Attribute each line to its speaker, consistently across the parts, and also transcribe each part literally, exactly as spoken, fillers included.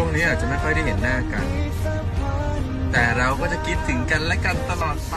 Speaker 1: งนี้อาจจะไม่ค่อยได้เห็นหน้ากันแต่เราก็จะคิดถึงกันและกันตลอดไป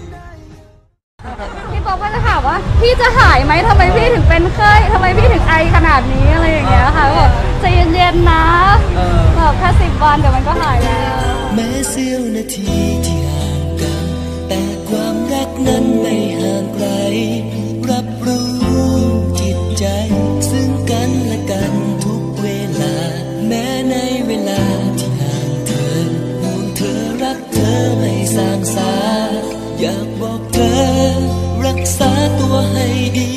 Speaker 2: พี่ป๊อปก็จะถามว่าพี่จะหายไหมทำไมพี่ถึงเป็นไข้ทำไมพี่ถึงไอขนาดนี้อะไรอย่างเงี้ยค่ะบอกใจเย็นๆนะแบบแค่สิบวันเดี๋ยวมันก็หายแล้ว
Speaker 3: แม้เสี้ยวนาทีที่ห่างกันแต่ความรักนั้นไม่ห่างไกลรับรู้จิตใจซึ่งกันและกันทุกเวลาแม้ในเวลาที่ห่างเธอห่วงเธอรักเธอไม่สางสาอยากบอกเธอรักษาตัวให้ดี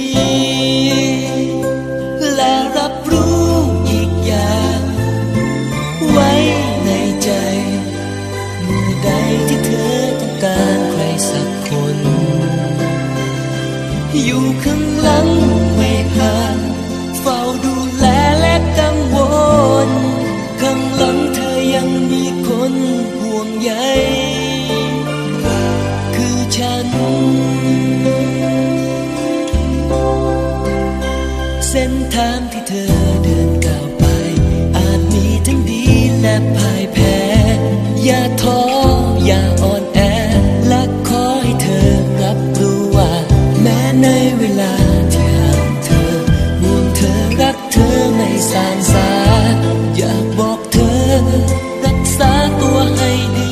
Speaker 3: และรับรู้อีกอย่างไว้ในใจเมื่อใดที่เธอต้องการใครสักคนอยู่ข้างหลังไม่ห่างเฝ้าดูแลและกังวลข้างหลังเธอยังมีคนห่วงใยคือฉันเส้นทางที่เธอเดินก้าวไปอาจมีทั้งดีและพ่ายแพ้อย่าท้ออย่าอ่อนแอและขอให้เธอรับรู้ว่าแม้ในเวลาที่ห่างเธอห่วงเธอรักเธอไม่สางสาอยากบอกเธอรักษาตัวให้ดี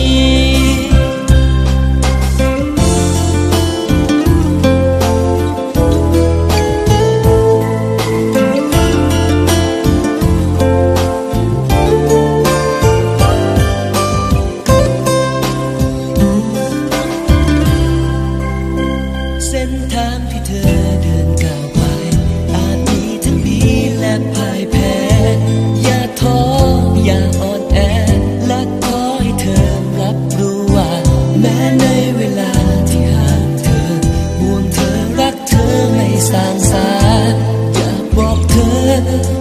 Speaker 3: เส้นทางที่เธอเดินก้าวไปอาจมีทั้งดีและพ่ายแพ้อย่าท้ออย่าอ่อนแอและขอให้เธอรับรู้ว่าแม้ในเวลาที่ห่างเธอห่วงเธอรักเธอไม่สางสาอยากบอกเธอ